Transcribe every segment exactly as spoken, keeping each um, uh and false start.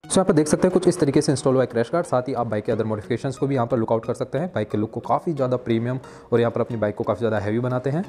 सो यहाँ पर देख सकते हैं कुछ इस तरीके से इंस्टॉल हुआ है क्रैश गार्ड। साथ ही आप बाइक के अदर मॉडिफिकेशंस को भी यहाँ पर लुकआउट कर सकते हैं। बाइक के लुक को काफ़ी ज़्यादा प्रीमियम और यहाँ पर अपनी बाइक को काफ़ी ज़्यादा हैवी बनाते हैं।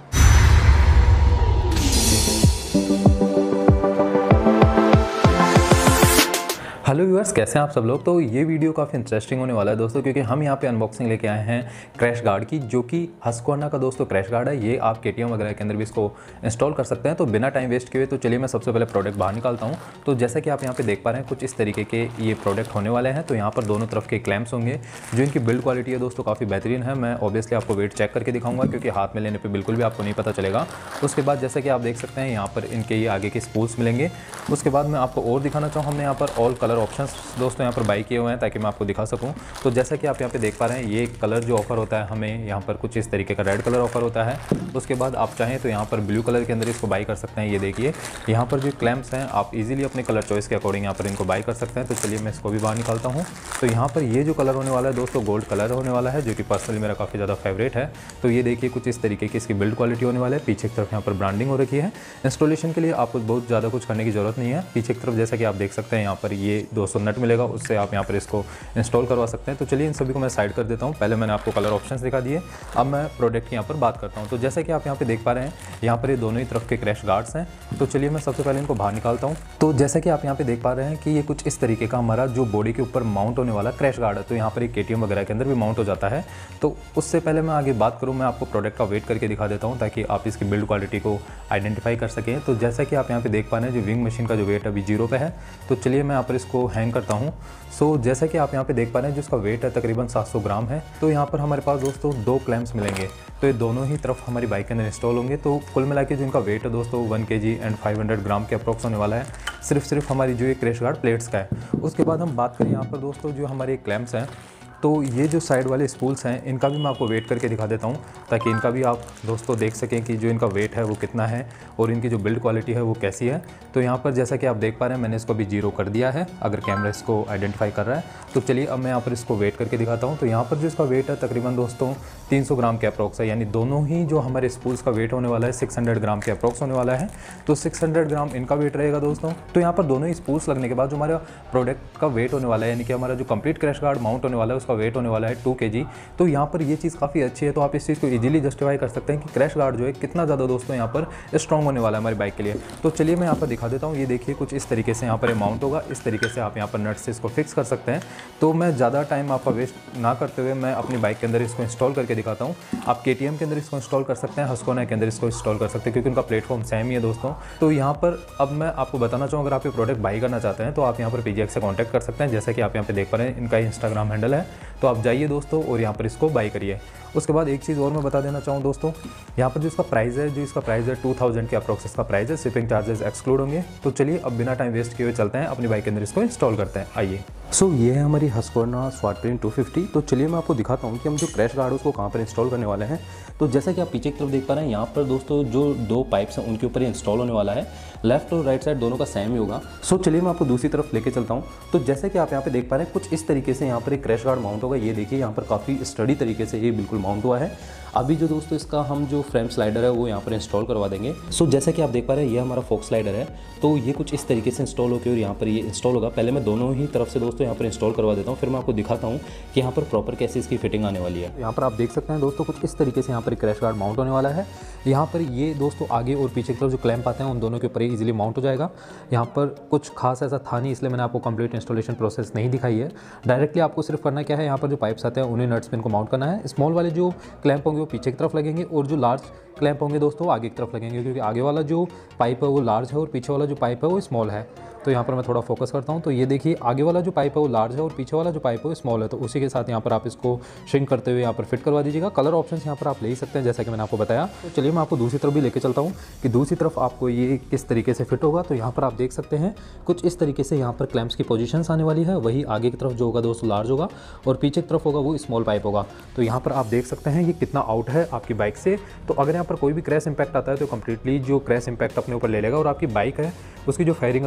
हेलो व्यूअर्स, कैसे हैं आप सब लोग। तो ये वीडियो काफ़ी इंटरेस्टिंग होने वाला है दोस्तों, क्योंकि हम यहाँ पे अनबॉक्सिंग लेके आए हैं क्रैश गार्ड की, जो कि हस्क्वाना का दोस्तों क्रैश गार्ड है। ये आप केटीएम वगैरह के अंदर भी इसको इंस्टॉल कर सकते हैं। तो बिना टाइम वेस्ट किए तो चलिए मैं सबसे पहले प्रोडक्ट बाहर निकालता हूँ। तो जैसा कि आप यहाँ पे देख पा रहे हैं कुछ इस तरीके के ये प्रोडक्ट होने वाले हैं। तो यहाँ पर दोनों तरफ के क्लैम्प्स होंगे। जो इनकी बिल्ड क्वालिटी है दोस्तों काफ़ी बेहतरीन है। मैं ऑब्वियसली आपको वेट चेक करके दिखाऊंगा, क्योंकि हाथ में लेने पर बिल्कुल भी आपको नहीं पता चलेगा। उसके बाद जैसा कि आप देख सकते हैं यहाँ पर इनके ये आगे के स्पूल्स मिलेंगे। उसके बाद मैं आपको और दिखाना चाहूँ, हमने यहाँ पर ऑल कलर ऑप्शन दोस्तों यहाँ पर बाई किए हुए हैं ताकि मैं आपको दिखा सकूं। तो जैसा कि आप यहाँ पे देख पा रहे हैं ये कलर जो ऑफर होता है हमें यहाँ पर कुछ इस तरीके का रेड कलर ऑफर होता है। उसके बाद आप चाहें तो यहाँ पर ब्लू कलर के अंदर इसको बाई कर सकते हैं। ये देखिए यहाँ पर जो क्लैम्प्स हैं आप इजीली अपने कलर चॉइस के अकॉर्डिंग यहाँ पर इनको बाई कर सकते हैं। तो चलिए मैं इसको भी बाहर निकालता हूँ। तो यहाँ पर ये जो कलर होने वाला है दोस्तों गोल्ड कलर होने वाला है, जो कि पर्सनली मेरा काफ़ी ज़्यादा फेवरेट है। तो ये देखिए कुछ इस तरीके की इसकी बिल्ड क्वालिटी होने वाला है। पीछे की तरफ यहाँ पर ब्रांडिंग हो रखी है। इंस्टॉलेशन के लिए आपको बहुत ज़्यादा कुछ करने की जरूरत नहीं है। पीछे की तरफ जैसा कि आप देख सकते हैं यहाँ पर ये दो सौ नट मिलेगा, उससे आप यहाँ पर इसको इंस्टॉल करवा सकते हैं। तो चलिए इन सभी को मैं साइड कर देता हूं। पहले मैंने आपको कलर ऑप्शंस दिखा दिए, अब मैं प्रोडक्ट की यहाँ पर बात करता हूं। तो जैसे कि आप यहाँ पे देख पा रहे हैं यहाँ पर ये दोनों ही तरफ के क्रैश गार्ड्स हैं। तो चलिए मैं सबसे पहले इनको बाहर निकालता हूं। तो जैसे कि आप यहाँ पे देख पा रहे हैं कि ये कुछ इस तरीके का हमारा जो बॉडी के ऊपर माउंट होने वाला क्रैश गार्ड है। तो यहाँ पर एक केटीएम वगैरह के अंदर भी माउंट हो जाता है। तो उससे पहले मैं आगे बात करूँ, मैं आपको प्रोडक्ट का वेट करके दिखा देता हूँ ताकि आप इसकी बिल्ड क्वालिटी को आइडेंटिफाई कर सकें। तो जैसा कि आप यहाँ पे देख पा रहे हैं जो विंग मशीन का जो वेट अभी जीरो पे है। तो चलिए मैं यहाँ पर इसको हैंग करता हूँ। सो जैसा कि आप यहाँ पे देख पा रहे हैं जिसका वेट है तकरीबन सात सौ ग्राम है। तो यहाँ पर हमारे पास दोस्तों दो क्लैम्प्स मिलेंगे। तो ये दोनों ही तरफ हमारी बाइक के अंदर इंस्टॉल होंगे। तो कुल मिला के जो इनका वेट है दोस्तों one K G and five hundred gram के अप्रॉक्स होने वाला है, सिर्फ सिर्फ हमारी जो ये क्रैश गार्ड प्लेट्स का है। उसके बाद हम बात करें यहाँ पर दोस्तों जो हमारे क्लैम्प्स हैं, तो ये जो साइड वाले स्पूल्स हैं इनका भी मैं आपको वेट करके दिखा देता हूँ ताकि इनका भी आप दोस्तों देख सकें कि जो इनका वेट है वो कितना है और इनकी जो बिल्ड क्वालिटी है वो कैसी है। तो यहाँ पर जैसा कि आप देख पा रहे हैं मैंने इसको भी जीरो कर दिया है, अगर कैमरा इसको आइडेंटिफाई कर रहा है। तो चलिए अब मैं यहाँ पर इसको वेट करके दिखाता हूँ। तो यहाँ पर जो इसका वेट है तकरीबन दोस्तों तीन सौ ग्राम के अप्रॉक्स है, यानी दोनों ही जो हमारे स्पूल्स का वेट होने वाला है छह सौ ग्राम के अप्रॉक्स होने वाला है। तो छह सौ ग्राम इनका वेट रहेगा दोस्तों। तो यहाँ पर दोनों ही स्पूल्स लगने के बाद जो हमारा प्रोडक्ट का वेट होने वाला है, यानी कि हमारा जो कंप्लीट क्रैश गार्ड माउंट होने वाला है उसका वेट होने वाला है टू के जी। तो यहाँ पर ये चीज़ काफ़ी अच्छी है। तो आप इस चीज़ को इजीली जस्टिफाई कर सकते हैं कि क्रैश गार्ड जो है कितना ज़्यादा दोस्तों यहाँ पर स्ट्रॉन्ग होने वाला है हमारी बाइक के लिए। तो चलिए मैं यहाँ पर दिखा देता हूँ। ये देखिए कुछ इस तरीके से यहाँ पर माउंट होगा। इस तरीके से आप यहाँ पर नट से इसको फिक्स कर सकते हैं। तो मैं ज़्यादा टाइम आपका वेस्ट ना करते हुए मैं अपनी बाइक के अंदर इसको इंस्टॉल करके दिखाता हूँ। आप केटीएम के अंदर इसको इंस्टॉल कर सकते हैं, हस्क्वाना के अंदर इसको इंस्टॉल कर सकते हैं, क्योंकि उनका प्लेटफॉर्म सेम ही है दोस्तों। तो यहाँ पर अब मैं आपको बताना चाहूँ, अगर आप ये प्रोडक्ट बाई करना चाहते हैं तो आप यहाँ पर पीजीएक्स से कॉन्टैक्ट कर सकते हैं। जैसा कि आप यहाँ पे देख पा रहे हैं इनका इंस्टाग्राम हैंडल है। तो आप जाइए दोस्तों और यहाँ पर इसको बाई करिए। उसके बाद एक चीज़ और मैं बता देना चाहूँ दोस्तों, यहाँ पर जो इसका प्राइस है जो इसका प्राइस है टू थाउजेंड के अप्रॉक्स इसका प्राइस है, शिपिंग चार्जेस एक्सक्लूड होंगे। तो चलिए अब बिना टाइम वेस्ट किए हुए चलते हैं अपनी बाइक के अंदर इसको इंस्टॉल करते हैं। आइए। सो so, ये है हमारी हस्क्वाना स्वाटप्रिंट टू फिफ्टी। तो चलिए मैं आपको दिखाता हूँ कि हम जो क्रैश गार्ड उसको कहाँ पर इंस्टॉल करने वाले हैं। तो जैसा कि आप पीछे की तरफ देख पा रहे हैं यहाँ पर दोस्तों जो दो पाइप्स हैं उनके ऊपर ये इंस्टॉल होने वाला है। लेफ्ट और राइट साइड दोनों का सेम ही होगा। सो so, चलिए मैं आपको दूसरी तरफ लेके चलता हूँ। तो जैसे कि आप यहाँ पे देख पा रहे हैं कुछ इस तरीके से यहाँ पर एक क्रैश गार्ड माउंट होगा। ये देखिए यहाँ पर काफ़ी स्टडी तरीके से ये बिल्कुल माउंट हुआ है। अभी जो दोस्तों इसका हम जो फ्रेम स्लाइडर है वो यहाँ पर इंस्टॉल करवा देंगे। सो so, जैसा कि आप देख पा रहे हैं ये हमारा फोक स्लाइडर है। तो ये कुछ इस तरीके से इंस्टॉल होकर और यहाँ पर ये इंस्टॉल होगा। पहले मैं दोनों ही तरफ से दोस्तों यहाँ पर इंस्टॉल करवा देता हूँ, फिर मैं आपको दिखाता हूँ कि यहाँ पर प्रॉपर कैसे इसकी फिटिंग आने वाली है। यहाँ पर आप देख सकते हैं दोस्तों कुछ इस तरीके से यहाँ पर क्रैश गार्ड माउंट होने वाला है। यहाँ पर ये दोस्तों आगे और पीछे की तरफ जो क्लैंप आते हैं उन दोनों के ऊपर इजीली माउंट हो जाएगा। यहाँ पर कुछ खास ऐसा था नहीं, इसलिए मैंने आपको कंप्लीट इंस्टॉलेशन प्रोसेस नहीं दिखाई है। डायरेक्टली आपको सिर्फ करना क्या है, यहाँ पर जो पाइप्स आते हैं उन्हें नट्स पे इनको माउंट करना है। स्मॉल वाले जो क्लैंप होंगे वो पीछे की तरफ लगेंगे और जो लार्ज क्लैंप होंगे दोस्तों आगे की तरफ लगेंगे, क्योंकि आगे वाला जो पाइप है वो लार्ज है और पीछे वाला जो पाइप है वो स्मॉल है। तो यहाँ पर मैं थोड़ा फोकस करता हूँ। तो ये देखिए आगे वाला जो पाइप है वो लार्ज है और पीछे वाला जो पाइप है वो स्मॉल है। तो उसी के साथ यहाँ पर आप इसको श्रिंक करते हुए यहाँ पर फिट करवा दीजिएगा। कलर ऑप्शन यहाँ पर आप ले सकते हैं जैसा कि मैंने आपको बताया। तो चलिए मैं आपको दूसरी तरफ भी लेके चलता हूँ कि दूसरी तरफ आपको ये किस तरीके से फिट होगा। तो यहाँ पर आप देख सकते हैं कुछ इस तरीके से यहाँ पर क्लैम्प्स की पोजीशंस आने वाली है। वही आगे की तरफ जो होगा दोस्तों लार्ज होगा और पीछे की तरफ होगा वो स्मॉल पाइप होगा। तो यहाँ पर आप देख सकते हैं ये कितना आउट है आपकी बाइक से। तो अगर यहाँ पर कोई भी क्रैश इंपैक्ट आता है तो कंप्लीटली जो क्रैश इंपैक्ट अपने ऊपर ले लेगा और आपकी बाइक है उसकी जो फायरिंग है दोस्तों डैमेज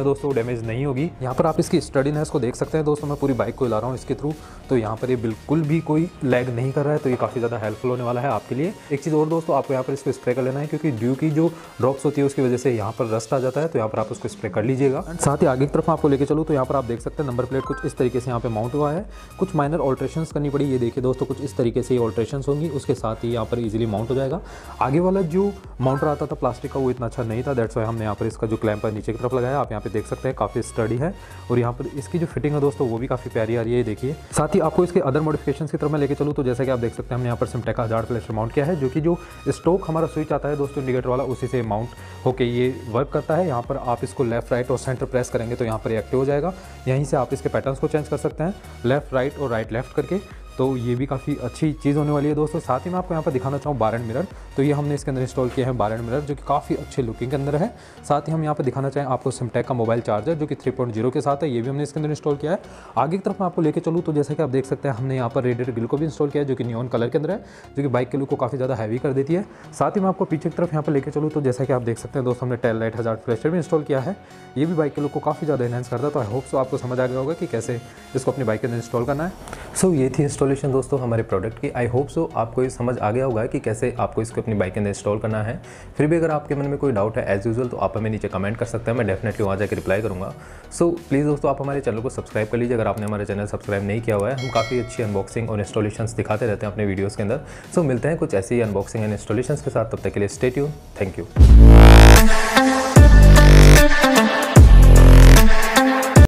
डैमेज नहीं होगी। यहाँ पर आप इसकी स्टडीनेस को देख सकते हैं दोस्तों, मैं पूरी बाइक को हिला रहा हूँ इसके थ्रू, तो यहाँ पर ये बिल्कुल भी कोई लैग नहीं कर रहा है, तो ये काफ़ी ज़्यादा हेल्पफुल होने वाला है आपके लिए। एक चीज़ और दोस्तों, आपको यहाँ पर इसको स्प्रे कर लेना है, क्योंकि ड्यू की जो ड्रॉप्स होती है उसकी वजह से यहाँ पर रस्ट आ जाता है, तो यहाँ पर आप उसको स्प्रे कर लीजिएगा। साथ ही आगे की तरफ आपको लेके चलूँ तो यहाँ पर आप देख सकते हैं नंबर प्लेट कुछ इस तरीके से यहाँ पे माउंट हुआ है। कुछ माइनर ऑल्ट्रेशंस करनी पड़ी, ये देखिए दोस्तों, कुछ इस तरीके से ये ऑल्ट्रेशंस होंगी, उसके साथ ही यहाँ पर इजीली माउंट हो जाएगा। आगे वाला जो माउंटर आता था प्लास्टिक का वो इतना अच्छा नहीं था, दैट्स वाई हमने यहाँ पर इसका जो क्लैंप है नीचे की तरफ लगाया। आप यहाँ पे देख सकते हैं काफ़ी स्टडी है, और यहाँ पर इसकी जो फिटिंग है दोस्तों वो भी काफ़ी प्यारी आ रही है, देखिए। साथ ही आपको इसके अदर मॉडिफिकेशंस की तरफ मैं लेके चलूँ तो जैसा कि आप देख सकते हैं हमने यहाँ पर सिमटेक का हज़ार फ्लैशर माउंट किया है, जो कि जो स्टॉक हमारा स्विच आता है दोस्तों इंडिकेटर वाला, उसी से माउंट होकर ये वर्क करता है। यहाँ पर आप इसको लेफ्ट राइट और सेंटर प्रेस करेंगे तो यहाँ पर एक्टिव हो जाएगा। यहीं से आप इसके पैटर्न्स को चेंज कर सकते हैं, लेफ्ट राइट और राइट लेफ्ट करके, तो ये भी काफ़ी अच्छी चीज़ होने वाली है दोस्तों। साथ ही मैं आपको यहाँ पर दिखाना चाहूँ बार एंड मिरर, तो ये हमने इसके अंदर इंस्टॉल किया है बार एंड मिरर, जो कि काफ़ी अच्छे लुकिंग के अंदर है। साथ ही हम यहाँ पर दिखाना चाहें आपको सिमटेक का मोबाइल चार्जर, जो कि थ्री पॉइंट ज़ीरो के साथ है, ये भी हमने इसके अंदर इंस्टॉल किया है। आगे की तरफ मैं आपको लेके चलूँ तो जैसा कि आप देख सकते हैं हमने यहाँ पर रेडिएटर ग्रिल को भी इंस्टॉल किया है, जो कि नियॉन कलर के अंदर है, जो कि बाइक के लुक को काफ़ी ज़्यादा हैवी कर देती है। साथ ही मैं आपको पीछे की तरफ यहाँ पर लेके चलूँ तो जैसा कि आप देख सकते हैं दोस्तों हमने टेल लाइट हज़ार फ्लैशर भी इंस्टॉल किया है, ये भी बाइक के लुक को काफ़ी ज़्यादा एनहांस करता है। तो आई होप सो आपको समझ आ गया होगा कि कैसे इसको अपनी बाइक के अंदर इंस्टॉल करना है। सो ये थी इंस्टॉलेशन दोस्तों हमारे प्रोडक्ट की। आई होप सो आपको ये समझ आ गया होगा कि कैसे आपको इसको अपनी बाइक के अंदर इंस्टॉल करना है। फिर भी अगर आपके मन में कोई डाउट है एज यूजुअल तो आप हमें नीचे कमेंट कर सकते हैं, मैं डेफिनेटली वहाँ जाकर रिप्लाई करूँगा। सो प्लीज़ दोस्तों आप हमारे चैनल को सब्सक्राइब कर लीजिए अगर आपने हमारे चैनल सब्सक्राइब नहीं किया हुआ है। हम काफ़ी अच्छी अनबॉक्सिंग और इंस्टॉलेशंस दिखाते रहते हैं अपने वीडियोज़ के अंदर। सो मिलते हैं कुछ ऐसी ही अनबॉक्सिंग एंड इंस्टॉलेशंस के साथ, तब तक के लिए स्टे ट्यून, थैंक यू।